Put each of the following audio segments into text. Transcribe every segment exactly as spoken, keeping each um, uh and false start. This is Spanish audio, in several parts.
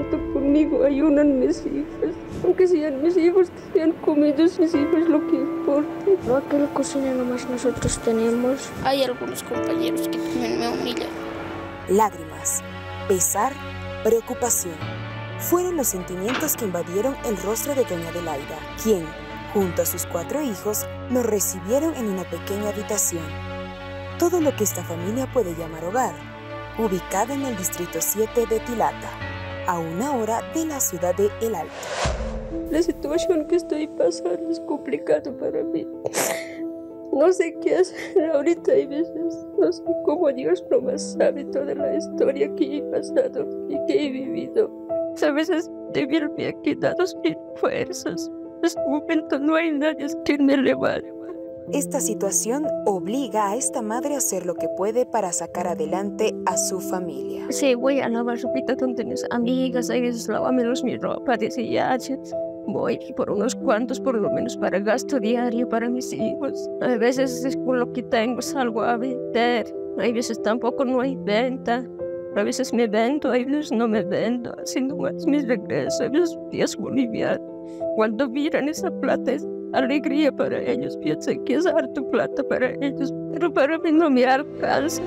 junto conmigo ayunan mis hijos. Aunque sean mis hijos, que sean comidos mis hijos, lo que importa. No, aquí en la cocina nomás nosotros tenemos. Hay algunos compañeros que también me humillan. Lágrimas, pesar, preocupación. Fueron los sentimientos que invadieron el rostro de doña Adelaida, quien, junto a sus cuatro hijos, nos recibieron en una pequeña habitación. Todo lo que esta familia puede llamar hogar, ubicada en el distrito siete de Tilata, a una hora de la ciudad de El Alto. La situación que estoy pasando es complicada para mí. No sé qué hacer ahorita, hay veces, no sé cómo Dios nomás sabe toda la historia que he pasado y que he vivido. A veces de verme aquí dados mis fuerzas. En este momento no hay nadie que me levante. Esta situación obliga a esta madre a hacer lo que puede para sacar adelante a su familia. Sí, voy a lavar ropita donde mis amigas, a veces lavame los mi ropa, dice ya, voy por unos cuantos por lo menos para gasto diario para mis hijos. A veces es con lo que tengo salgo a vender, a veces tampoco no hay venta. A veces me vendo, a veces no me vendo, así nomás mis regresos, a veces días bolivianos. Cuando miran esa plata es alegría para ellos, piensan que es harto plata para ellos, pero para mí no me alcanza.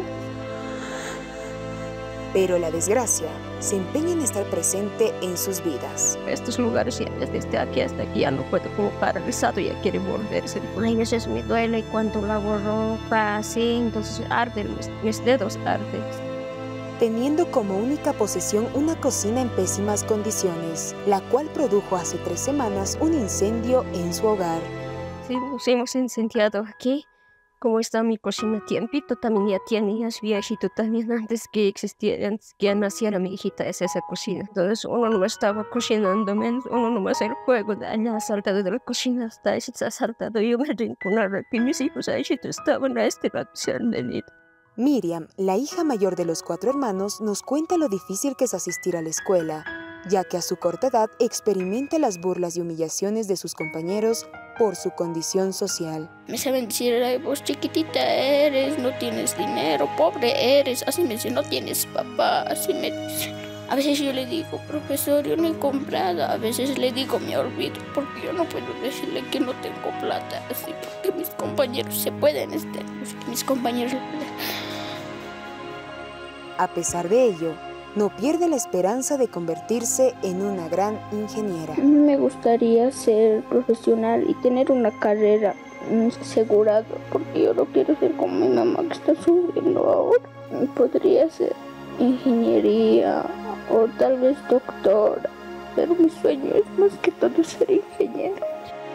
Pero la desgracia se empeña en estar presente en sus vidas. Estos lugares ya desde aquí hasta aquí ya no puedo, como paralizado, ya quiere volverse. A veces me duele y cuando lavo ropa así, entonces arden, mis, mis dedos arden. Teniendo como única posesión una cocina en pésimas condiciones, la cual produjo hace tres semanas un incendio en su hogar. Sí, nos hemos incendiado aquí. Como está mi cocina tiempito, también ya tiene, ya es viejito también, antes que existiera, antes que ya naciera mi hijita, es esa cocina. Entonces uno no estaba cocinando, uno no más el fuego de allá, ha saltado de la cocina hasta ahí, se ha saltado, yo me rinconaba aquí, mis hijos ahí estaban a este lado, se han venido. Miriam, la hija mayor de los cuatro hermanos, nos cuenta lo difícil que es asistir a la escuela, ya que a su corta edad experimenta las burlas y humillaciones de sus compañeros por su condición social. Me saben decir, ay, vos chiquitita eres, no tienes dinero, pobre eres, así me dicen, no tienes papá, así me dicen. A veces yo le digo, profesor, yo no he comprado, a veces le digo, me olvido, porque yo no puedo decirle que no tengo plata, así, porque mis compañeros se pueden, este, porque mis compañeros pueden. A pesar de ello, no pierde la esperanza de convertirse en una gran ingeniera. Me gustaría ser profesional y tener una carrera asegurada, porque yo no quiero ser como mi mamá que está sufriendo ahora. Podría ser ingeniería o tal vez doctora, pero mi sueño es más que todo ser ingeniero.